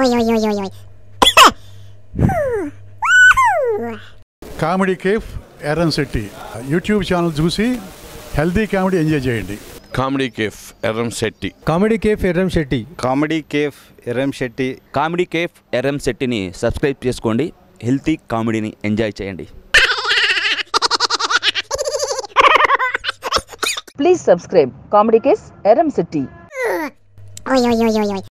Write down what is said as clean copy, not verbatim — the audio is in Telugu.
Comedy cafe Erramsetti YouTube channel చూసి హెల్దీ కామెడీ ఎంజాయ్ చేయండి. Comedy cafe Erramsetti. Comedy cafe Erramsetti. Comedy cafe Erramsetti. Comedy cafe ఎర్రంశెట్టిని సబ్స్క్రైబ్ చేసుకోండి. హెల్తీ కామెడీని ఎంజాయ్ చేయండి. Please subscribe Comedy Case Eram City.